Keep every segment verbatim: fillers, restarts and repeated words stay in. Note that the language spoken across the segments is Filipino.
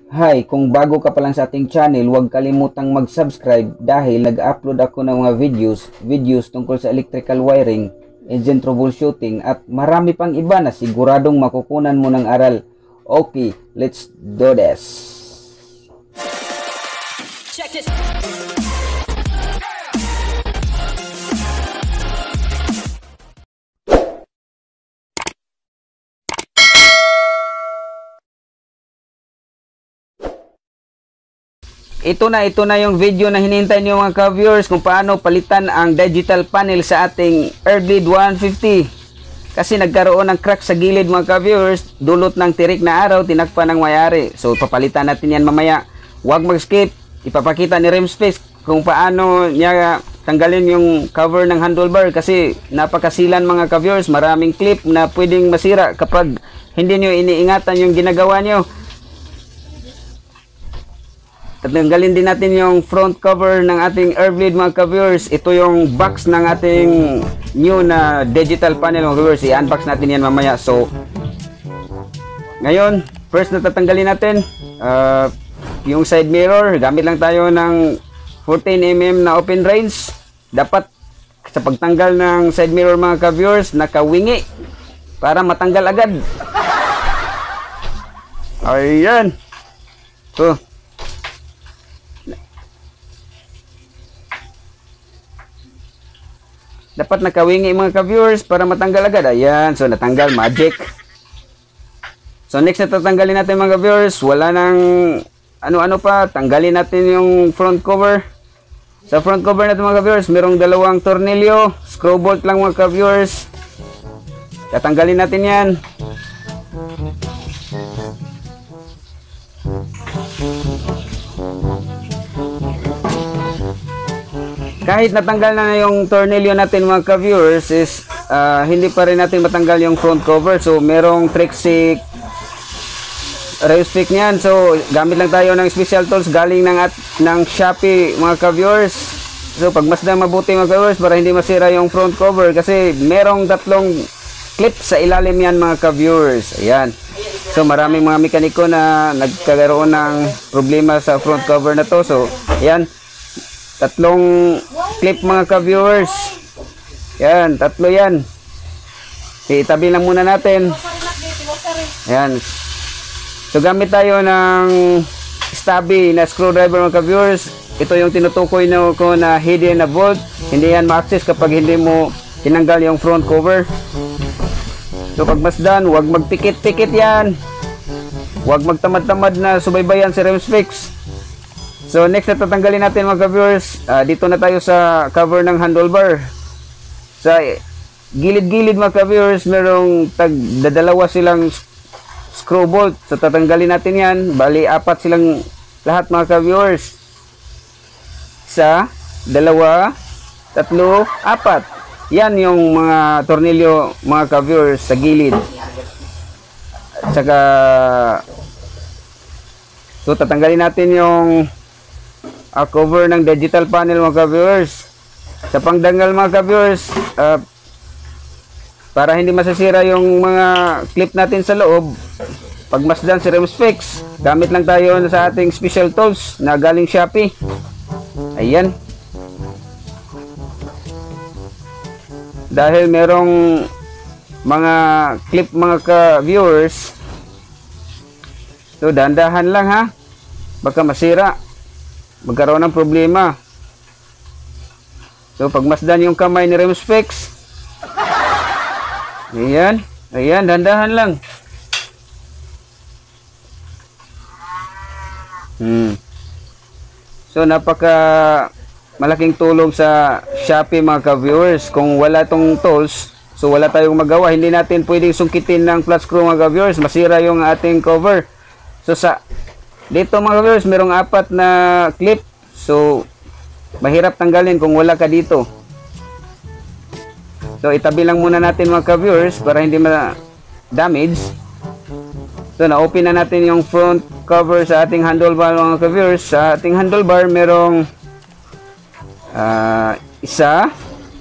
Hi, kung bago ka pa lang sa ating channel, huwag kalimutang mag-subscribe dahil nag-upload ako ng mga videos, videos tungkol sa electrical wiring, engine troubleshooting at marami pang iba na siguradong makukunan mo ng aral. Okay, let's do this. Check this. Ito na, ito na yung video na hinihintay niyo mga ka-viewers kung paano palitan ang digital panel sa ating Airblade one fifty. Kasi nagkaroon ng crack sa gilid mga ka-viewers, dulot ng tirik na araw, tinakpan ng mayari. So papalitan natin yan mamaya. Huwag mag-skip, ipapakita ni Remspace kung paano niya tanggalin yung cover ng handlebar kasi napakasilan mga ka-viewers, maraming clip na pwedeng masira kapag hindi nyo iniingatan yung ginagawa nyo. Tatanggalin din natin yung front cover ng ating Airblade mga ka-viewers. Ito yung box ng ating new na digital panel mga ka-viewers. I-unbox natin yan mamaya. So, ngayon, first na tatanggalin natin uh, yung side mirror. Gamit lang tayo ng fourteen millimeter na open range. Dapat sa pagtanggal ng side mirror mga ka-viewers, nakawingi para matanggal agad. Ayan. So, dapat nakawingi mga ka-viewers para matanggal agad. Ayan. So, natanggal. Magic. So, next na tatanggalin natin mga ka-viewers. Wala nang ano-ano pa. Tanggalin natin yung front cover. Sa front cover natin mga ka-viewers, merong dalawang tornilyo. Screw bolt lang mga ka-viewers. Tatanggalin natin yan. Kahit natanggal na yung tornilyo natin mga ka-viewers is uh, hindi pa rin natin matanggal yung front cover. So merong Trixie rail stick niyan. So gamit lang tayo ng special tools galing ng, at, ng Shopee mga ka-viewers. So pagmasdan mabuti mga ka-viewers para hindi masira yung front cover kasi merong tatlong clip sa ilalim yan mga ka-viewers. Ayan. So maraming mga mekaniko na nagkakaroon ng problema sa front cover na to. So ayan. Tatlong clip mga ka-viewers. Yan, tatlo yan. Itabi lang muna natin. Yan. So gamit tayo ng stubby na screwdriver mga ka-viewers. Ito yung tinutukoy na ko na hidden na bolt. Hindi yan ma-access kapag hindi mo tinanggal yung front cover. So pagmasdan, huwag magpikit-pikit yan. Huwag magtamad-tamad na subaybayan si Remspace. So next na tatanggalin natin mga ka-viewers, uh, dito na tayo sa cover ng handlebar. Sa gilid-gilid mga ka-viewers, merong tag dadalawa silang screw bolt. So tatanggalin natin yan, bali apat silang lahat mga ka-viewers. Isa, dalawa, tatlo, apat. Yan yung mga tornilyo mga ka-viewers sa gilid. At saka, so tatanggalin natin yung Uh, cover ng digital panel mga ka-viewers. Sa pangdanggal mga ka-viewers, uh, para hindi masasira yung mga clip natin sa loob, pagmasdan si Remspace, gamit lang tayo sa ating special tools na galing Shopee. Ayan. Dahil merong mga clip mga ka-viewers, so dandahan lang ha, baka masira, magkaroon ng problema. So pagmasdan yung kamay ni Remspace, ayan, ayan, dandahan lang. hmm. So napaka malaking tulong sa Shopee mga ka-viewers. Kung wala tong tools, so wala tayong magawa. Hindi natin pwedeng sungkitin ng flat screw mga ka-viewers, masira yung ating cover. So sa dito mga ka-viewers, merong apat na clip. So, mahirap tanggalin kung wala ka dito. So, itabi lang muna natin mga ka-viewers para hindi ma-damage. So, na-open na natin yung front cover sa ating handlebar mga ka-viewers. Sa ating handlebar, merong uh, isa,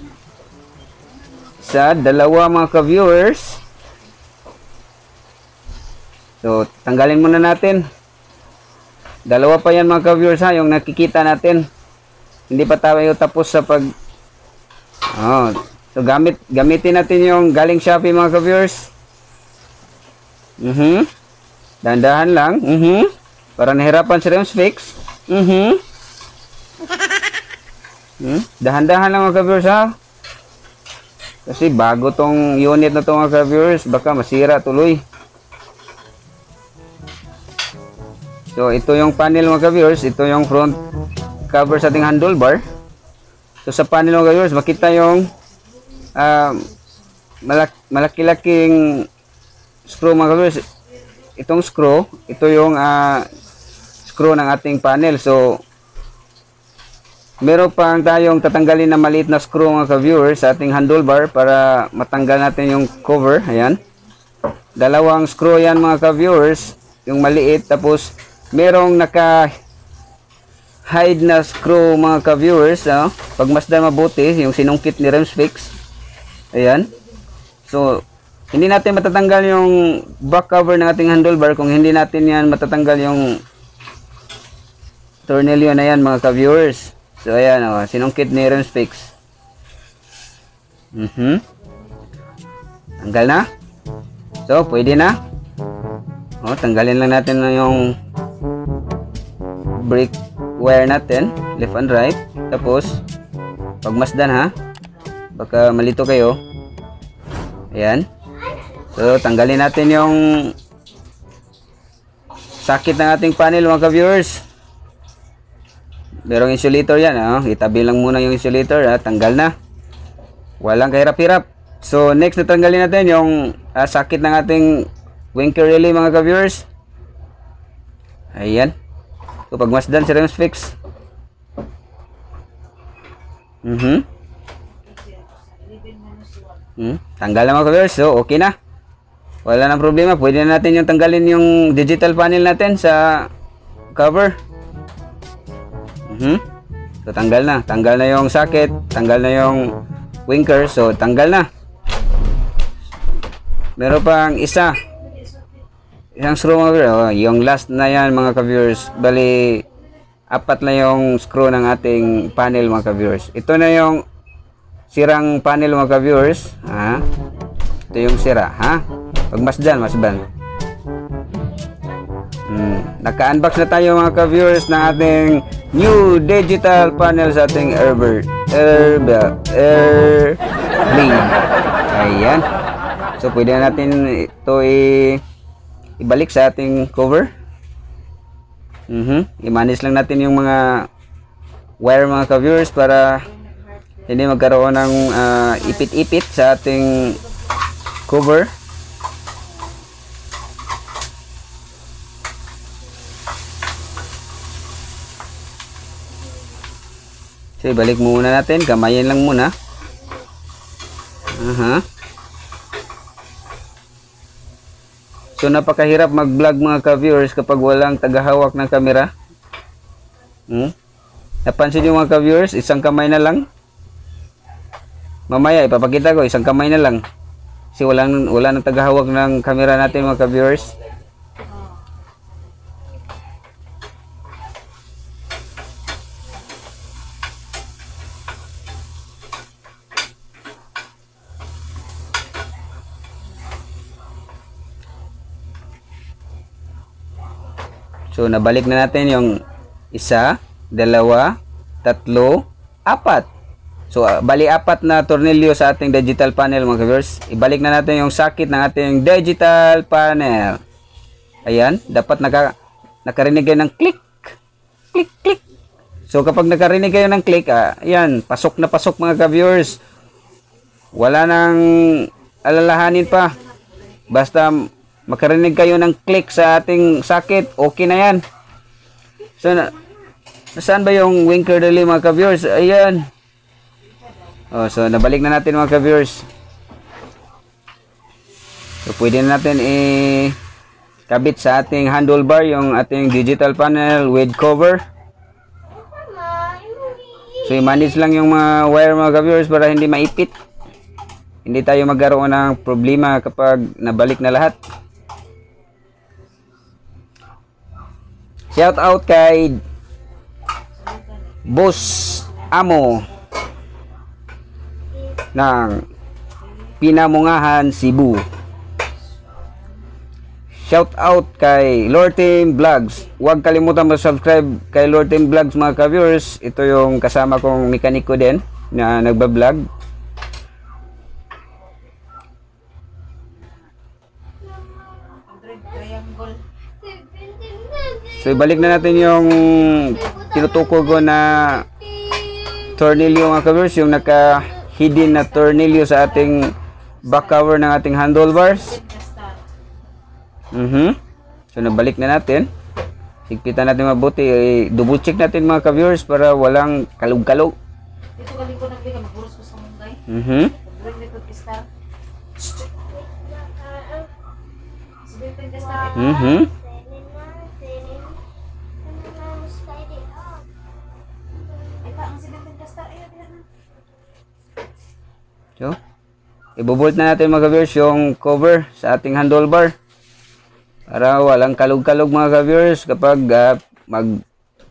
isa, dalawa mga ka-viewers. So, tanggalin muna natin. Dalawa pa yan mga ka-viewers ha, yung nakikita natin. Hindi pa tayo tapos sa pag... Oh, so gamit, gamitin natin yung galing Shopee mga ka-viewers. Mhm. Dahan-dahan lang. Mhm. Para nahirapan si Rems Fix. Mhm. Hmm? Dahan-dahan lang mga ka-viewers ha. Kasi bago tong unit na to mga ka-viewers, baka masira tuloy. So ito yung panel mga ka-viewers, ito yung front cover sa ating handlebar. So sa panel mga ka-viewers, makita yung uh, malak malaki-laking screw mga ka-viewers. Itong screw, ito yung uh, screw ng ating panel. So meron pang tayong tatanggalin na maliit na screw mga ka-viewers sa ating handlebar para matanggal natin yung cover. Ayan. Dalawang screw yan mga ka-viewers, yung maliit, tapos merong naka hide na screw mga ka-viewers. Oh. Pagmasdan mabuti, yung sinungkit ni Rems Fix. Ayan. So hindi natin matatanggal yung back cover ng ating handlebar kung hindi natin yan matatanggal yung tornilyo na yan mga ka-viewers. So ayan, oh, sinungkit ni Rems Fix. Mhm. Tanggal na. So pwede na. Oh, tanggalin lang natin yung brake wire natin, left and right. Tapos pagmasdan ha. Baka malito kayo. Ayan. So tanggalin natin yung sakit ng ating panel mga ka-viewers. Merong insulator yan, oh. Itabi lang muna yung insulator, ha? Tanggal na. Walang kahirap-hirap. So next na tanggalin natin yung uh, sakit ng ating winker relay mga ka-viewers. Ayan. So pagmasdan si Rems Fix. Mhm. Hmm, tanggal na mga ka-viewers. So okay na. Wala nang problema. Pwede na natin yung tanggalin yung digital panel natin sa cover. Mhm. So tanggal na. Tanggal na yung socket, tanggal na yung winker. So tanggal na. Meron pang isa. Isang screw mga viewers. Oh, yung last na yan mga ka-viewers. Bali apat na yung screw ng ating panel mga ka-viewers. Ito na yung sirang panel mga ka-viewers. Ha? Ito yung sira, ha? Pagmasdan, masdan. Hmm. Naka-unbox na tayo mga ka-viewers ng ating new digital panel sa ating Airbird Air Air Blade. Ayan. So pwede na natin ito i ibalik sa ating cover. Mhm. I-manage lang natin yung mga wire mga ka-viewers para hindi magkaroon ng uh, ipit-ipit sa ating cover. So, ibalik muna natin. Kamayin lang muna. Aha. So, napakahirap mag-vlog mga ka-viewers kapag walang tagahawak ng camera. Hmm? Napansin nyo mga ka-viewers, isang kamay na lang. Mamaya, ipapakita ko, isang kamay na lang. Kasi walang, wala nang tagahawak ng camera natin mga ka-viewers. So, nabalik na natin yung isa, dalawa, tatlo, apat. So, uh, bali apat na tornilyo sa ating digital panel mga ka-viewers. Ibalik na natin yung sakit ng ating digital panel. Ayan, dapat naka, nakarinig kayo ng click. Click, click. So, kapag nakarinig kayo ng click, uh, ayan, pasok na pasok mga ka-viewers. Wala nang alalahanin pa. Basta makarinig kayo ng click sa ating socket, okay na yan. So, na, nasaan ba yung winker relay mga ka-viewers? Ayan. Oh, so, nabalik na natin mga ka-viewers. So, pwede na natin i-kabit sa ating handlebar yung ating digital panel with cover. So, i-manage lang yung mga wire mga ka-viewers para hindi maipit. Hindi tayo magkaroon ng problema kapag nabalik na lahat. Shout out kay Boss Amo ng Pinamungahan, Cebu. Shout out kay Lord Team Vlogs. Huwag kalimutan mag-subscribe kay Lord Team Vlogs mga ka-viewers. Ito yung kasama kong mekaniko din na nagba-vlog. So ibalik na natin yung tinutukoy ko na tornilyo mga ka-viewers, yung naka-hidden na tornilyo sa ating back cover ng ating handlebars. Mhm. So nabalik na natin. Higpitan natin mabuti. Eh, double check natin mga ka-viewers para walang kalug-kalug. Dito galing ko nagbigay magburos ko sa munggay. Mhm. Bring dito kistar. Sibitin kistar. Mhm. Ito ang sibitin kistar. Ayo diyan na. So, ibubolt na natin mga ka-viewers yung cover sa ating handlebar. Para walang kalug-kalug mga ka-viewers kapag uh, mag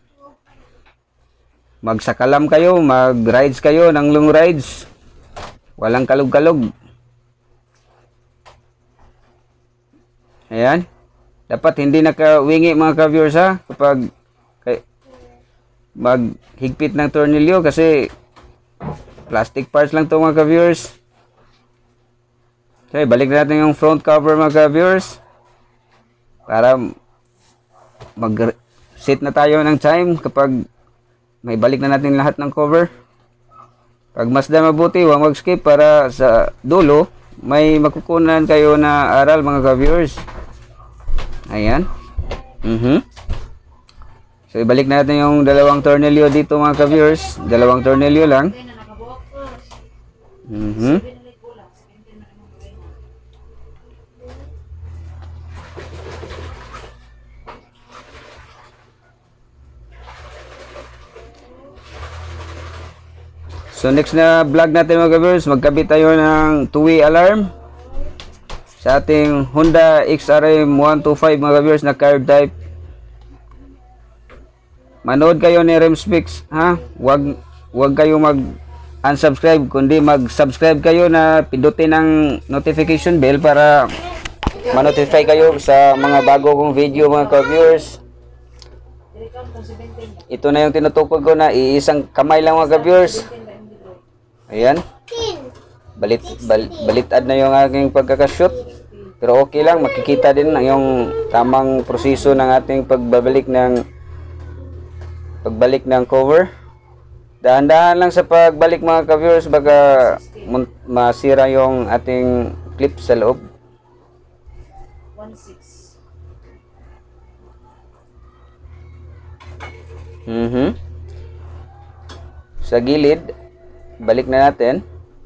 magsakalam kayo, mag-rides kayo ng long rides. Walang kalug-kalug. Ayan. Dapat hindi nakawingi mga ka-viewers ha kapag kay, maghigpit ng tornilyo kasi plastic parts lang to mga ka-viewers. Okay, balik natin yung front cover mga ka-viewers. Para mag-set na tayo ng time kapag may balik na natin lahat ng cover. Pag masdan mabuti, huwag mag-skip para sa dulo may makukunan kayo na aral mga ka-viewers. Ayan. Mhm. So ibalik natin yung dalawang tornilyo dito mga ka-viewers. Dalawang tornilyo lang. Mhm. So next na vlog natin mga ka-viewers, magkabit tayo ng two-way alarm sa ating Honda X R M one twenty-five mga ka-viewers na carb type. Manood kayo ni Remspecs ha. Wag wag kayo mag unsubscribe kundi mag-subscribe kayo na pindutin ang notification bell para ma-notify kayo sa mga bago kong video mga ka-viewers. Ito na yung tinutukoy ko na iisang kamay lang mga ka-viewers. Ayan. Balit, bal, balitad na yung aking pagkakashoot. Pero okay lang, makikita din yung tamang proseso ng ating pagbabalik ng pagbalik ng cover. Dahan-dahan lang sa pagbalik mga ka-viewers, baka masira yung ating clip sa loob. Mhm. Sa gilid, balik na natin.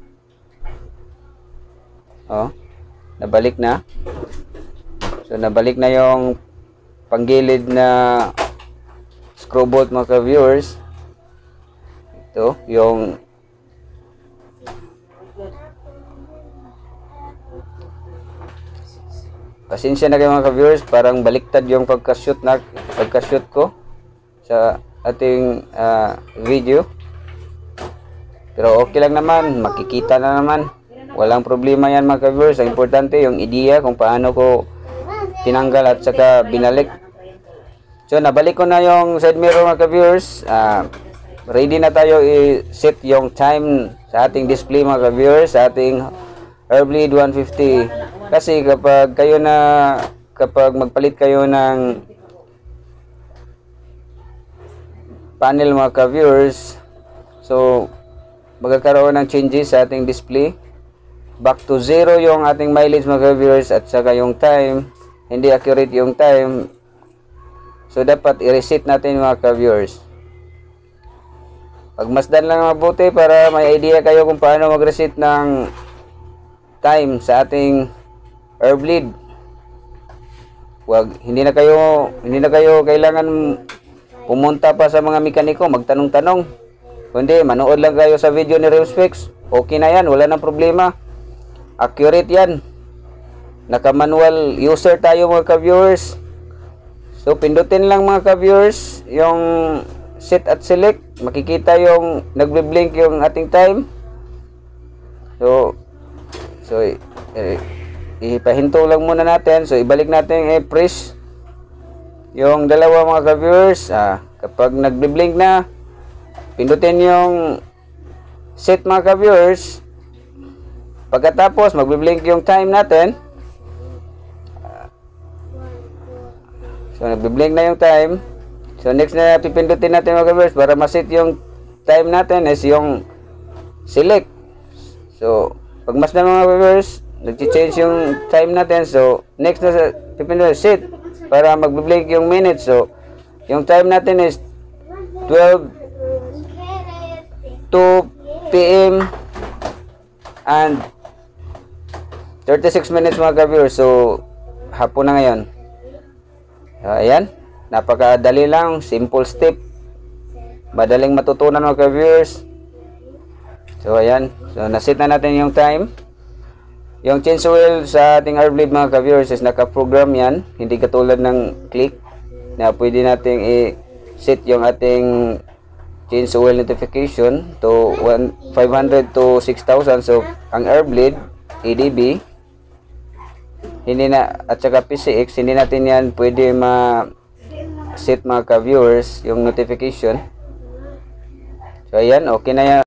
Oh, nabalik na. So nabalik na yung panggilid na screw bolt mga ka-viewers. Ito, yung pasensya na kayo mga ka-viewers, parang baliktad yung pagka-shoot na pagka-shoot ko sa ating uh, video. Pero okay lang naman, makikita na naman. Walang problema yan mga ka-viewers. Ang importante yung idea kung paano ko tinanggal at saka binalik. So nabalik ko na yung side mirror mga ka-viewers. uh, Ready na tayo i-set yung time sa ating display mga ka-viewers, sa ating Airblade one fifty. Kasi kapag kayo na kapag magpalit kayo ng panel mga ka-viewers, so magkakaroon ng changes sa ating display. Back to zero yung ating mileage mga ka-viewers at saka yung time, hindi accurate yung time. So dapat i-reset natin mga ka-viewers. Pagmasdan lang mabuti para may idea kayo kung paano mag-reset ng time sa ating Airblade. Wag hindi na kayo hindi na kayo kailangan pumunta pa sa mga mekaniko magtanong-tanong. Kundi manood lang kayo sa video ni Remspecs. Okay na yan, wala nang problema. Accurate yan. Naka-manual user tayo mga ka-viewers. So pindutin lang mga ka-viewers yung set at select, makikita yung nagbe-blink yung ating time. So so eh, ipahinto lang muna natin. So ibalik natin i-press yung dalawa mga ka-viewers. Ah, kapag nagbe-blink na, pindutin yung set mga ka-viewers. Pagkatapos magbe-blink yung time natin. So nagbe-blink na yung time. So next na pipindutin natin mga ka-viewers para ma-set yung time natin is yung select. So pag mas na mga viewers, nag-change yung time natin. So next na pipindutin set para magbe-blink yung minutes. So yung time natin is twelve two p m and thirty-six minutes mga ka-viewers. So hapon na ngayon. So, ayan, napakadali lang, simple step, madaling matutunan mga ka-viewers. So ayan, so naset na natin yung time. Yung change oil sa ating R blade mga ka-viewers is naka-program yan, hindi katulad ng click na pwede nating i-set yung ating change oil notification to five hundred to six thousand. So ang R blade A D B hindi na, at saka P C X, hindi natin yan pwede ma-set mga ka-viewers yung notification. So ayan, okay na yan